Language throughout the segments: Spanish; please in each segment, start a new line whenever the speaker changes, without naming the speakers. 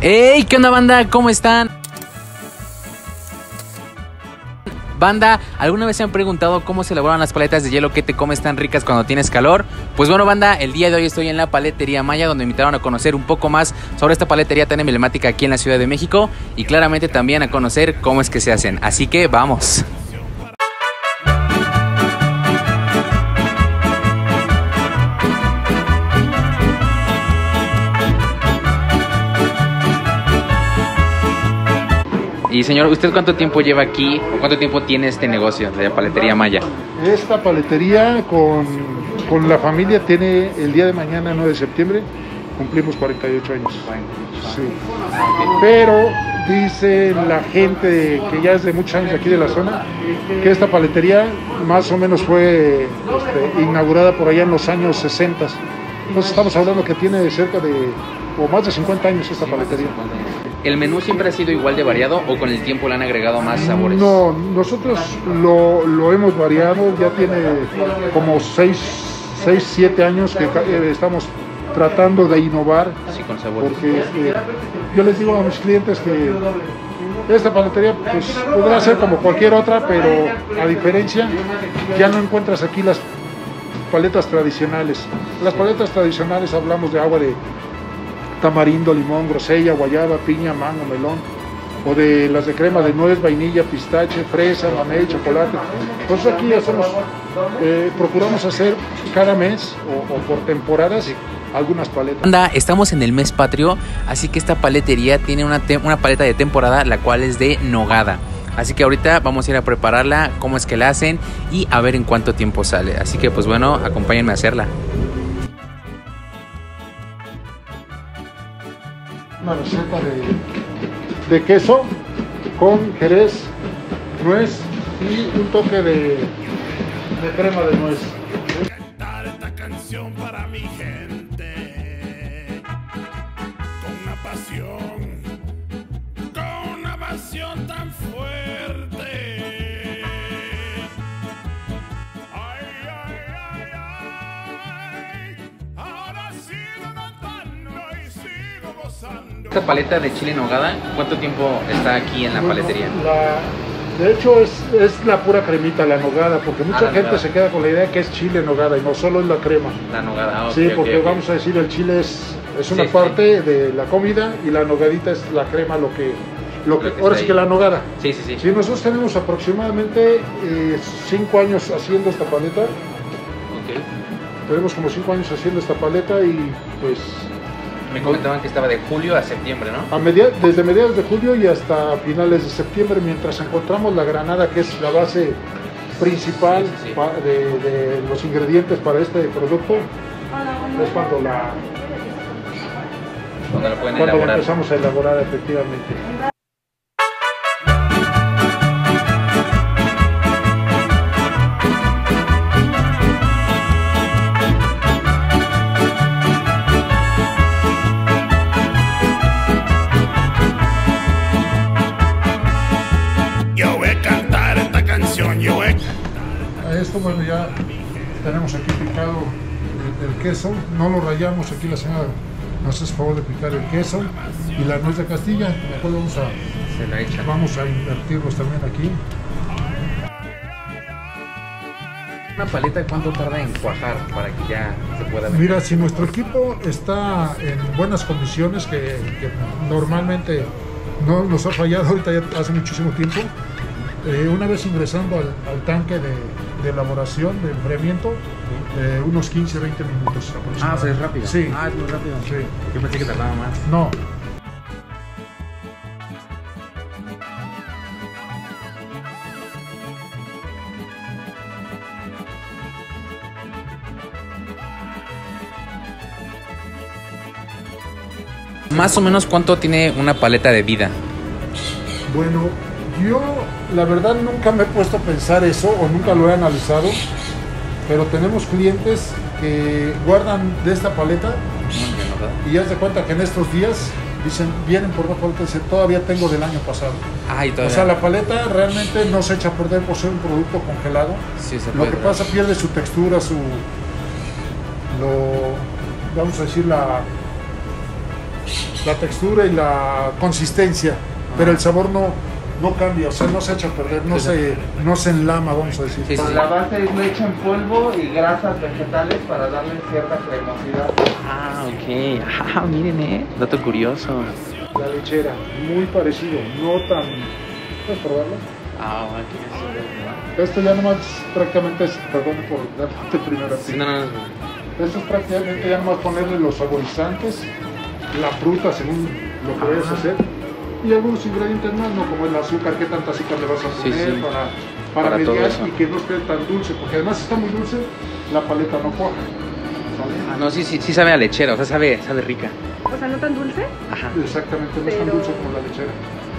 Hey, ¿qué onda, banda? ¿Cómo están? Banda, ¿alguna vez se han preguntado cómo se elaboran las paletas de hielo que te comes tan ricas cuando tienes calor? Pues bueno, banda, el día de hoy estoy en la Paletería Maya, donde me invitaron a conocer un poco más sobre esta paletería tan emblemática aquí en la Ciudad de México y claramente también a conocer cómo es que se hacen. Así que vamos. Y señor, ¿usted cuánto tiempo lleva aquí o cuánto tiempo tiene este negocio de la Paletería Maya?
Esta paletería con la familia tiene el día de mañana, 9 de septiembre, cumplimos 48 años. Sí. Pero dice la gente que ya es de muchos años aquí de la zona, que esta paletería más o menos fue inaugurada por allá en los años 60. Entonces estamos hablando que tiene cerca de, o más de 50 años esta paletería.
¿El menú siempre ha sido igual de variado o con el tiempo le han agregado más sabores?
No, nosotros lo hemos variado, ya tiene como 6, 7 años que estamos tratando de innovar.
Sí, con sabores.
Porque yo les digo a mis clientes que esta paletería pues, podrá ser como cualquier otra, pero a diferencia, ya no encuentras aquí las paletas tradicionales. Las paletas tradicionales hablamos de agua de tamarindo, limón, grosella, guayaba, piña, mango, melón, o de las de crema de nuez, vainilla, pistache, fresa, mamey, chocolate. Entonces aquí hacemos, procuramos hacer cada mes o por temporadas algunas paletas.
Anda, estamos en el mes patrio, así que esta paletería tiene una paleta de temporada, la cual es de nogada. Así que ahorita vamos a ir a prepararla, cómo es que la hacen y a ver en cuánto tiempo sale. Así que pues bueno, acompáñenme a hacerla.
Una receta de queso con jerez, nuez y un toque de crema de nuez.
Cantar esta canción para mi gente con una pasión tan fuerte. Ay, ay, ay, ay, ahora sigo cantando y sigo gozando.
Esta paleta de chile en nogada, ¿cuánto tiempo está aquí en la paletería?
De hecho es la pura cremita, la nogada, porque mucha gente se queda con la idea que es chile en nogada y no solo es la crema.
La nogada,
sí, porque vamos a decir, el chile es una parte de la comida y la nogadita es la crema, lo que ahora sí que la nogada.
Sí.
Sí, nosotros tenemos aproximadamente 5 años haciendo esta paleta. Tenemos como 5 años haciendo esta paleta y pues...
Me comentaban que estaba de julio a septiembre, ¿no?
Desde mediados de julio y hasta finales de septiembre, mientras encontramos la granada, que es la base principal de los ingredientes para este producto, es cuando la empezamos a elaborar efectivamente. Esto, bueno, ya tenemos aquí picado el queso, no lo rayamos, aquí la señora nos hace favor de picar el queso y la nuez de Castilla, después vamos a invertirlos también aquí.
¿Una paleta cuánto tarda en cuajar para que ya se pueda ver?
Mira, si nuestro equipo está en buenas condiciones, que normalmente no nos ha fallado ahorita ya hace muchísimo tiempo, una vez ingresando al tanque de elaboración, de enfriamiento, unos 15-20 minutos aproximadamente.
Ah, es rápido.
Sí.
Ah, es muy rápido.
Sí.
Yo pensé que tardaba más.
No.
Más o menos, ¿cuánto tiene una paleta de vida?
Bueno, yo la verdad nunca me he puesto a pensar eso o nunca lo he analizado, pero tenemos clientes que guardan de esta paleta y ya se cuenta que en estos días dicen, vienen por una paleta y dicen, todavía tengo del año pasado. O sea, la paleta realmente no se echa a perder por ser un producto congelado.
Sí,
lo que pasa, pierde su textura, vamos a decir, la textura y la consistencia, pero el sabor no cambia, o sea, no se echa a perder, no se enlama, vamos a decir.
Sí, sí.
La base es leche en polvo y grasas vegetales para darle cierta cremosidad.
Ah, ok. Miren, dato curioso.
La lechera, muy parecido, no tan... ¿Puedes probarlo?
Ok.
Esto ya nomás prácticamente es, perdón por darte primero a ti.
Sí, no.
Esto es prácticamente ya nomás ponerle los saborizantes, la fruta según lo que vayas a hacer, y algunos ingredientes más, ¿no? Como el azúcar, qué tanta azúcar le vas a poner
Sí.
para
Para todo
mediar
eso.
y que no esté tan dulce, porque además si está muy dulce, la paleta no cuaja. ¿Sale?
Ah, no, sí sabe a lechera, o sea, sabe rica.
O sea, no tan dulce.
Ajá.
Exactamente, no es tan
Pero-
dulce como la lechera.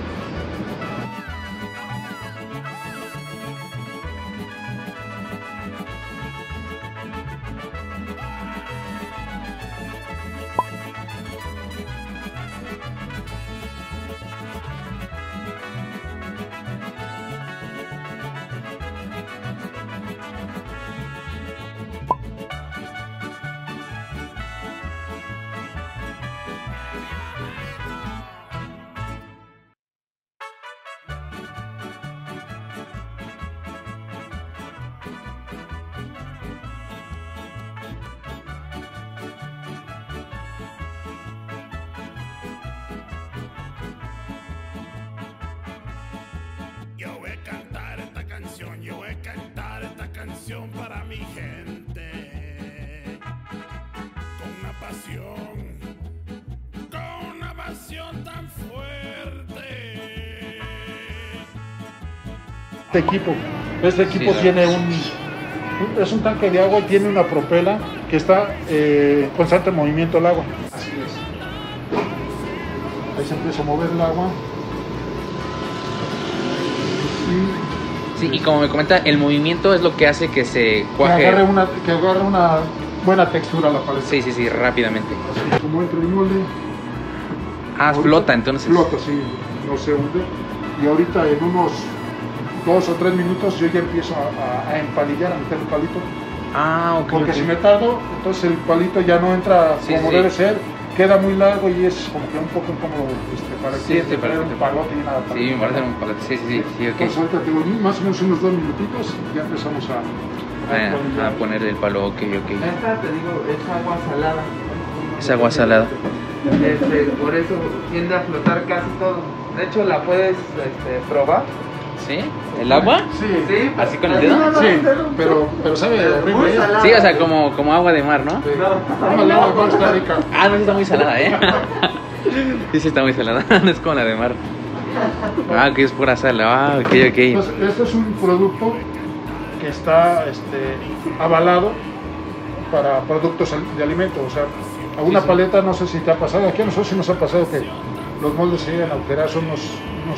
Yo voy a cantar esta canción, yo voy a cantar esta canción para mi gente. Con una pasión tan fuerte.
Este equipo
Sí,
tiene es un tanque de agua y tiene una propela que está en constante movimiento el agua. Así es. Ahí se empieza a mover el agua. Y
Sí, y como me comenta, el movimiento es lo que hace que se cuaje.
que agarre una buena textura la paleta.
Sí, rápidamente.
Así como entra el molde. Ahorita
Flota entonces.
Flota, sí, no se hunde. Y ahorita en unos 2 o 3 minutos yo ya empiezo a empalillar, a meter el palito.
Ok.
Porque
ok.
si me tardo, entonces el palito ya no entra
Sí,
como
sí.
debe ser, queda muy largo y es como que un poco incómodo para el
Sí,
cliente
sí, para
tener
el
un
cliente.
palote y nada.
Sí, me parece un palete. Sí, ok.
Entonces ahorita tengo más o menos unos 2 minutitos y ya empezamos a
A poner el palo, ok.
Esta, te digo, es agua salada.
Es agua salada.
Por eso tiende a flotar casi todo. De hecho, la puedes probar.
¿Sí? ¿El agua?
Sí,
¿Así con el dedo?
no,
sí,
no,
pero sabe
muy
horrible. ¿eh?
salada.
Sí, o sea, como agua de mar, ¿no?
Sí. No, la agua está rica.
Ah, no, sí está muy salada, ¿eh? Sí está muy salada. No es como la de mar. Que es pura sal. Ok.
Entonces, este es un producto que está avalado para productos de alimento. O sea, a una paleta, no sé si te ha pasado, aquí a nosotros sí nos ha pasado que los moldes se llegan a alterar, son unos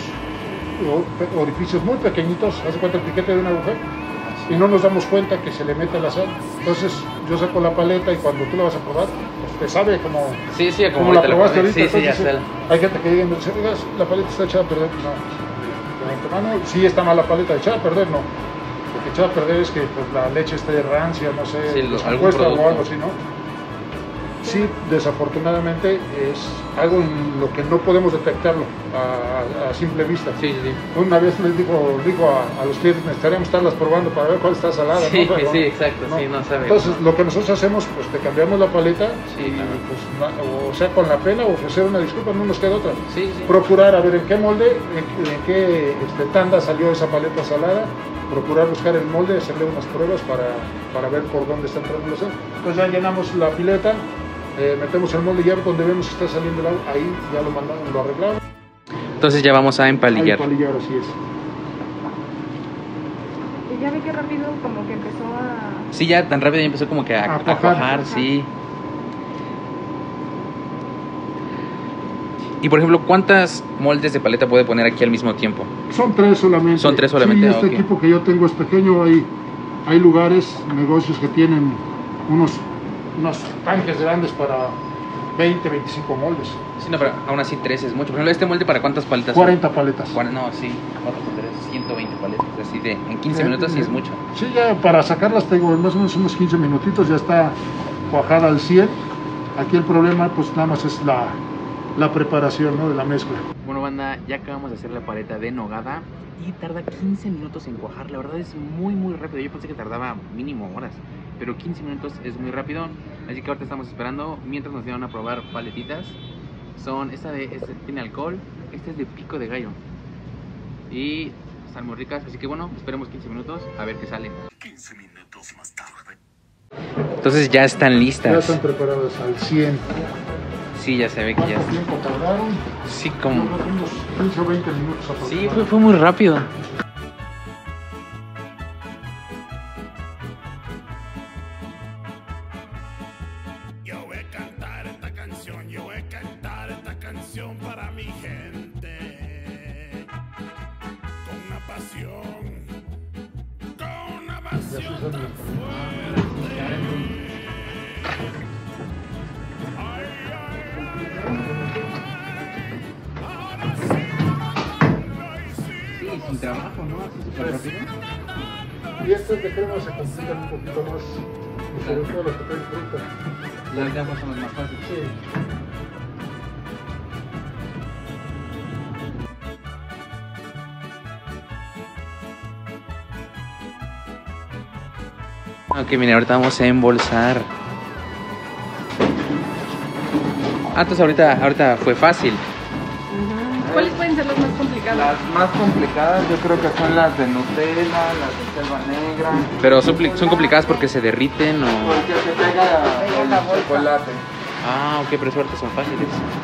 orificios muy pequeñitos, hace cuenta el piquete de una agujero, y no nos damos cuenta que se le mete la sal. Entonces yo saco la paleta y cuando tú la vas a probar, pues te sabe como,
Sí,
como la
ahorita
probaste
pones.
ahorita.
Sí, ya
Entonces,
está.
hay gente que diga, "Oiga, la paleta está echada a perder". No, de antemano sí está mal la paleta, echada a perder no. Lo que echada a perder es que pues, la leche esté rancia, no sé,
Sí, algún
descompuesta
producto.
o algo así, ¿no? Sí, desafortunadamente es algo en lo que no podemos detectarlo a simple vista.
Sí.
Una vez les digo a los clientes, necesitaríamos estarlas probando para ver cuál está salada.
Sí,
¿no? Pero,
sí, exacto, sí, no sabe.
Entonces, lo que nosotros hacemos, pues te cambiamos la paleta
Sí,
y,
claro.
pues, o sea, con la pena o ofrecer una disculpa, no nos queda otra.
Sí.
Procurar a ver en qué molde, en qué tanda salió esa paleta salada, procurar buscar el molde, hacerle unas pruebas para ver por dónde está entrando la sal. Entonces ya llenamos la pileta, metemos el molde y ya donde vemos que está saliendo el agua, ahí ya lo mandamos, lo arreglamos.
Entonces ya vamos a
Ahí
empalillar.
empalillar, así es.
Y ya vi que rápido como que empezó a...
Sí, ya tan rápido ya empezó como que a
A cuajar.
cuajar, sí. Y por ejemplo, ¿cuántas moldes de paleta puede poner aquí al mismo tiempo?
Son 3 solamente.
Son 3 solamente,
Sí, este
ok.
equipo que yo tengo es pequeño, hay lugares, negocios que tienen unos tanques grandes para 20, 25 moldes.
Sí, no, pero aún así 3 es mucho. Por ejemplo, ¿este molde para cuántas paletas?
40 paletas.
No, sí, 4 por 3, 120 paletas. Así de, en 15 minutos sí es mucho.
Sí, ya para sacarlas tengo más o menos unos 15 minutitos, ya está cuajada al 100. Aquí el problema pues nada más es la preparación, ¿no?, de la mezcla.
Bueno, banda, ya acabamos de hacer la paleta de nogada y tarda 15 minutos en cuajar. La verdad es muy rápido. Yo pensé que tardaba mínimo horas, pero 15 minutos es muy rápido. Así que ahorita estamos esperando mientras nos dieron a probar paletitas. Esta tiene alcohol, esta es de pico de gallo y están muy ricas. Así que bueno, esperemos 15 minutos a ver qué sale.
15 minutos más tarde.
Entonces ya están listas.
Ya están preparadas al 100.
Sí, ya se ve que ya
¿Cuánto tiempo tardaron?
Sí,
Yo
como...
creo que unos 15 o 20 minutos
Sí,
aproximadamente.
fue muy rápido.
Yo voy a cantar esta canción, yo voy a cantar esta canción para mi gente. Con una pasión tan fuerte. Ay, ahora sí, ay, sí.
Sí, sin trabajo, ¿no? Así súper rápido.
Y estas de crema se complican un poquito más, y sobre todo las que traen fruta.
Las gafas son las más fáciles.
Sí.
Ok, miren, ahorita vamos a embolsar. Entonces ahorita fue fácil.
¿Cuáles pueden ser las más complicadas?
Las más complicadas yo creo que son las de Nutella, las de selva negra.
Pero son complicadas porque se derriten o...
Porque se pega
la
el
bolsa.
chocolate.
Ah, ok, pero suerte son fáciles.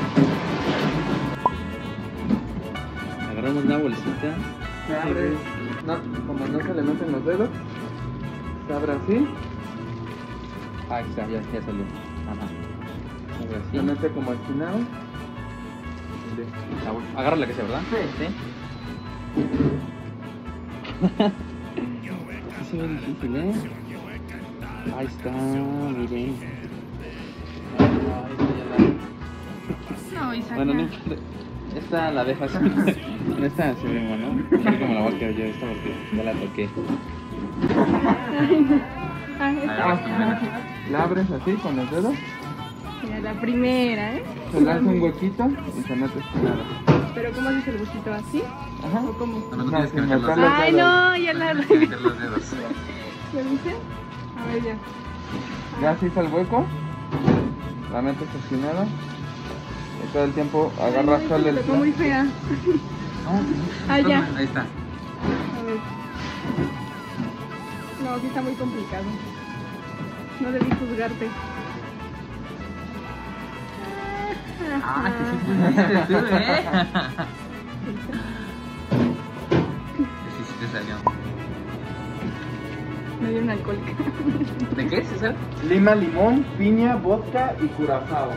Agarramos una bolsita.
Se abre, no, como no se le meten los dedos, se abre así,
Ahí está, ya salió. Ajá. Abre
se
así.
mete como esquinado.
Agarra la que sea, ¿verdad?
Sí.
Sí se ve difícil, ¿eh? Ahí está, miren.
No, Isaac.
Bueno, no importa. Esta la dejas. Esta se ve bueno, ¿no? Mira cómo la voy a quedar yo esta porque ya la toqué.
La abres así con los dedos,
Mira, la primera, ¿eh?
se le hace un huequito y se mete esquinado.
Pero ¿cómo haces el huesito así?
Ajá.
¿O cómo?
No, no tienes que
sin
meter los
meter los
Ay,
dedos.
no, ya la...
Tienes que meter los dedos.
¿Lo viste? A ver, ya.
Ya se hizo el hueco, la metes esquinada y todo el tiempo agarras
Ay,
solo el
me tocó muy
plástico.
fea. Ah, ya.
Ahí está.
A ver. No, sí está muy complicado. No debí juzgarte.
Ah, que sí tú, ¿eh? Sí te salió.
Me dio una alcohólica.
¿De qué, César?
Lima, limón, piña, vodka y curazao.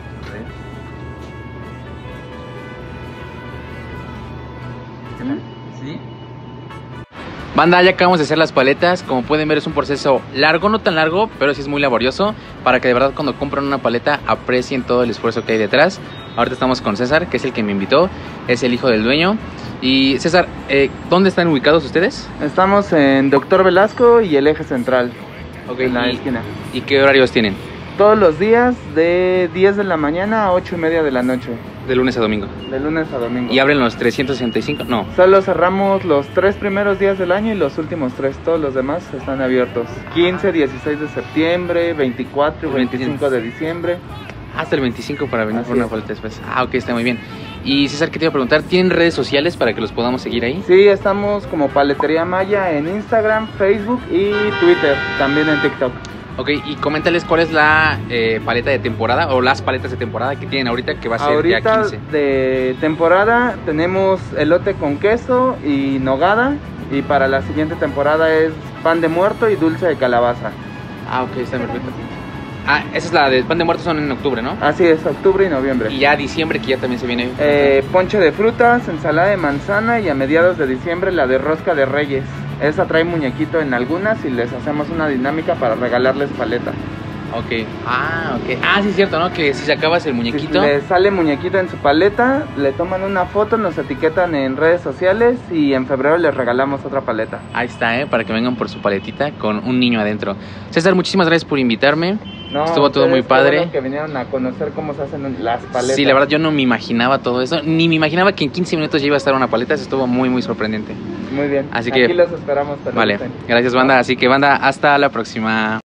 ¿Sí? Banda, ya acabamos de hacer las paletas. Como pueden ver es un proceso largo, no tan largo, pero sí es muy laborioso, para que de verdad cuando compren una paleta aprecien todo el esfuerzo que hay detrás. Ahorita estamos con César, que es el que me invitó, es el hijo del dueño. Y César, ¿dónde están ubicados ustedes?
Estamos en Doctor Velasco y el eje central,
Ok,
en la esquina.
¿Y qué horarios tienen?
Todos los días de 10 de la mañana a 8:30 de la noche,
De lunes a domingo.
de lunes a domingo.
¿Y abren los 365? No.
Solo cerramos los 3 primeros días del año y los últimos 3, todos los demás están abiertos. 15, 16 de septiembre, 24 y 25 de diciembre.
Hasta el 25 para venir
Así
por una
es.
paleta después. Ah, ok, está muy bien. Y César, ¿qué te iba a preguntar? ¿Tienen redes sociales para que los podamos seguir ahí?
Sí, estamos como Paletería Maya en Instagram, Facebook y Twitter, también en TikTok.
Ok, y coméntales cuál es la paleta de temporada o las paletas de temporada que tienen ahorita, que va a ser
Ahorita
ya 15.
de temporada tenemos elote con queso y nogada, y para la siguiente temporada es pan de muerto y dulce de calabaza.
Ah, ok, está perfecto. Ah, esa es la de pan de muertos, son en octubre, ¿no?
Así es, octubre y noviembre.
Y ya diciembre, que ya también se viene.
Ponche de frutas, ensalada de manzana y a mediados de diciembre la de rosca de reyes. Esa trae muñequito en algunas y les hacemos una dinámica para regalarles paleta.
Ok. Ah, sí es cierto, ¿no? Que si sacabas el muñequito.
Le sale muñequito en su paleta, le toman una foto, nos etiquetan en redes sociales y en febrero les regalamos otra paleta.
Ahí está, para que vengan por su paletita con un niño adentro. César, muchísimas gracias por invitarme.
No,
estuvo todo muy padre.
Bueno que vinieron a conocer cómo se hacen las paletas.
Sí, la verdad yo no me imaginaba todo eso, ni me imaginaba que en 15 minutos ya iba a estar una paleta, eso estuvo muy muy sorprendente.
Muy bien.
Así que
aquí los esperamos.
Vale, gracias banda, así que banda, hasta la próxima.